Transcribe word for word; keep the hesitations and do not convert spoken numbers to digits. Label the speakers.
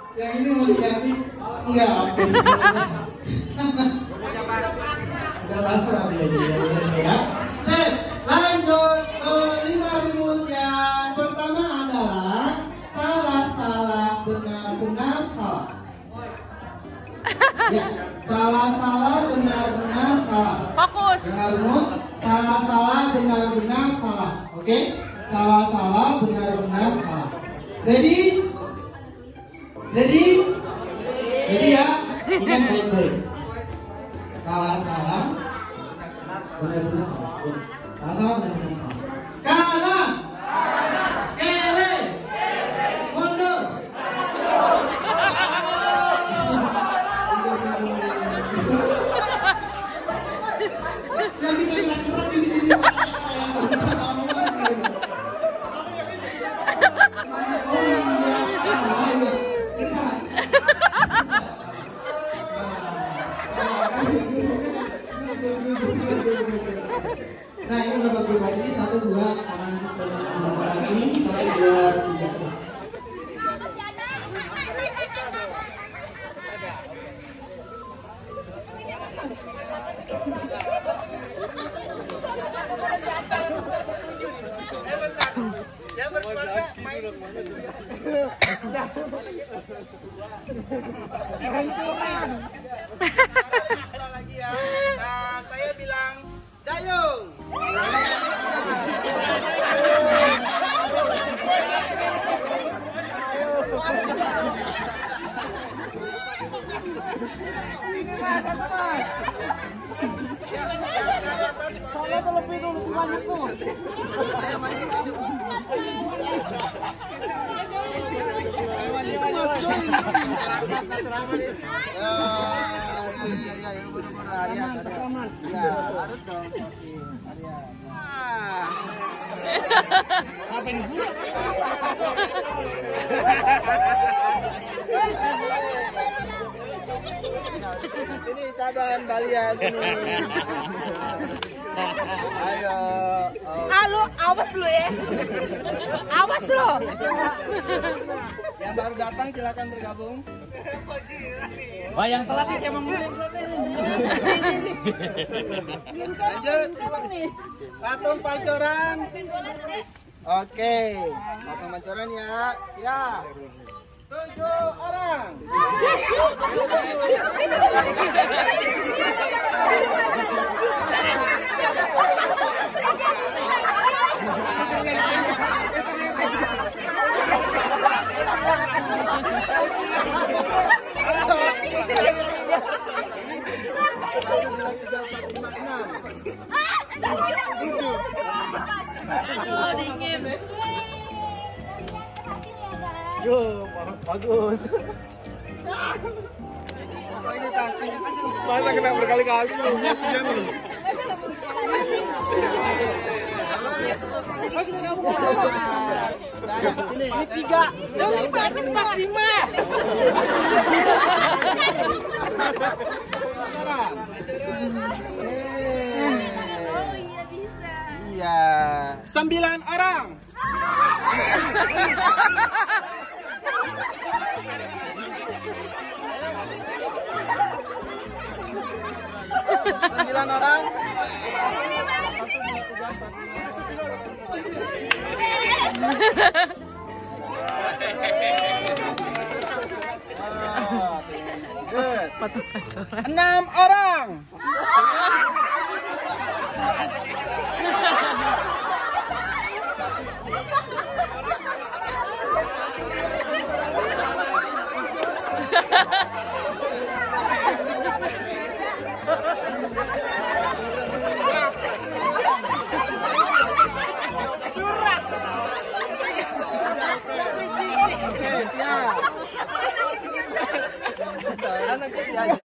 Speaker 1: Yang ini mau diganti? Enggak. Udah pasrah dia ya. Set, lanjut ke lima rumus yang pertama adalah salah salah benar benar salah. Ya, salah salah benar benar salah.
Speaker 2: Fokus.
Speaker 1: Dengar rumus, salah salah benar benar salah. Oke, salah salah benar benar salah. Ready? Ready? Ready ya? Ingat baik-baik. Salah salah benar-benar salah. Salah salah benar-benar salah. Kanan, kiri, mundur. Lagi gerak-gerak gini-gini. Nah ini udah bagus lagi, satu dua kanan lagi, satu dua tiga.
Speaker 3: Lagi ya. Nah, saya bilang dayung.
Speaker 4: Soalnya kalau pintu lebih banyak tuh.
Speaker 3: Sini Sadan Balian sini. Ayo.
Speaker 2: Halo, awas lu ya. Awas lo.
Speaker 3: Yang baru datang silakan bergabung.
Speaker 4: Wah, yang telat nih emang
Speaker 3: Lanjut. Patung pancoran. Oke, patung pancoran ya. Siap. Tujuh orang.
Speaker 2: Aduh, dingin.
Speaker 3: Yo, bagus.
Speaker 5: Masa kena berkali-kali loh, kasihan loh.
Speaker 3: Sini, ini tiga.
Speaker 2: Ini pas lima.
Speaker 3: Iya, sembilan orang. Sembilan orang. Enam orang.